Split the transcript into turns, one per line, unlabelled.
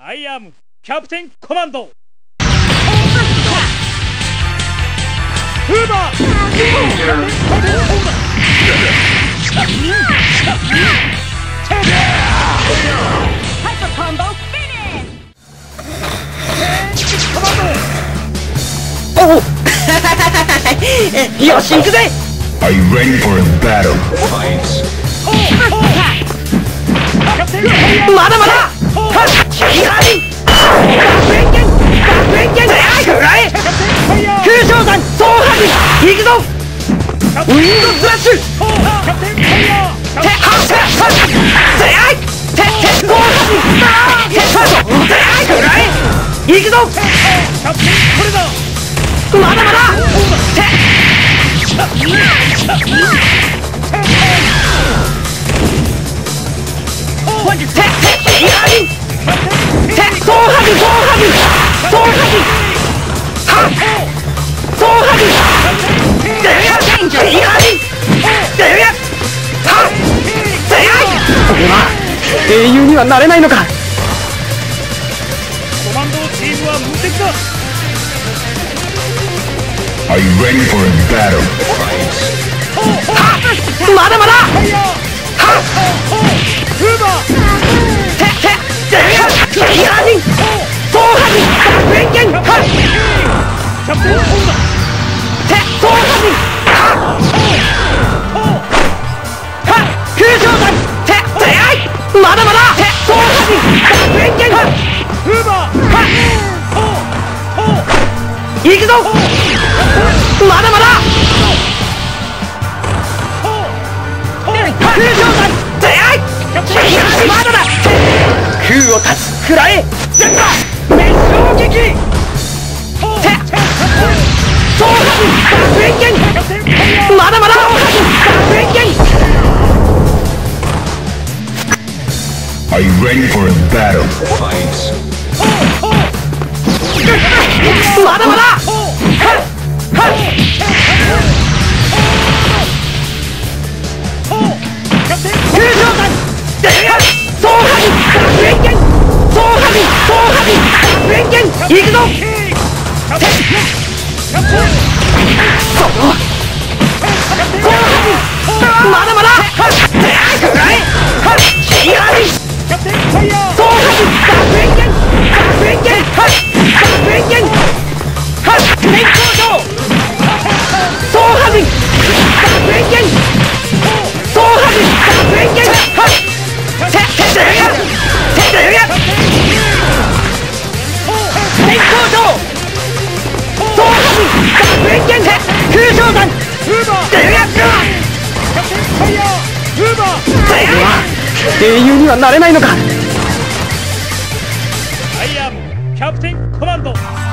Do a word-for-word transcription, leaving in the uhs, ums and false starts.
アイアムキャプテンコマンド。ウーバー。
よし行くぜ。
Are you ready for a battle?
まだまだ。左。爆炎剣。爆炎剣。食らえ。空翔山総破壊。行くぞ。ウィンドスラッシュ。てはっせっせい。てて総破壊。てはっせい。食らえ。行くぞ。まだまだ。て。英雄にはなれないのか。
コマンドチームは無敵だ。
Are you ready for a battle?
まだまだ。まだまだ。行くぞ。まだまだ。まだだ。空を立つ。食らえ。滅衝撃。爆炎剣。まだまだ。爆炎剣。
Are you ready for a battle?
まだまだ。行くぞ。まだまだ。英雄にはなれないのか。
アイアムキャプテンコマンド。